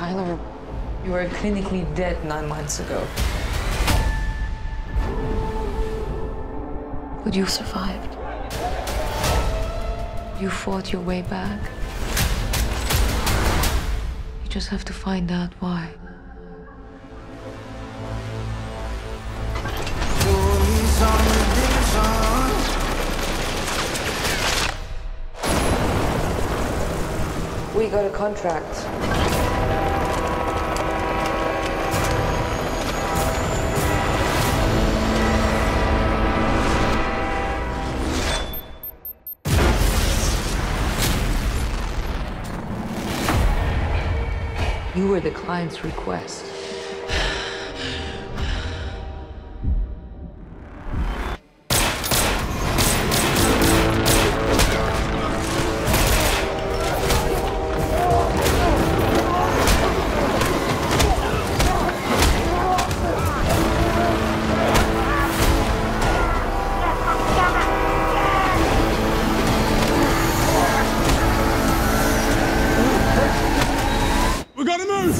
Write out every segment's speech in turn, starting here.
Tyler, you were clinically dead 9 months ago. But you survived. You fought your way back. You just have to find out why. We got a contract. You were the client's request. We gotta move!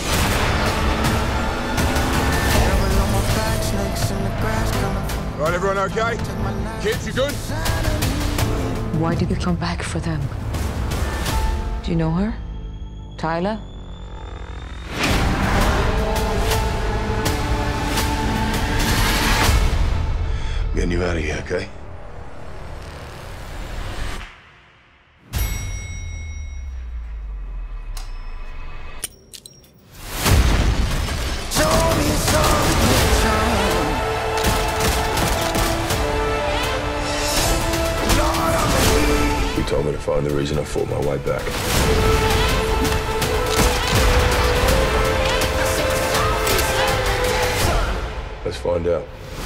Right, everyone okay? Kids, you good? Why did you come back for them? Do you know her? Tyler? Getting you out of here, okay? You told me to find the reason I fought my way back. Let's find out.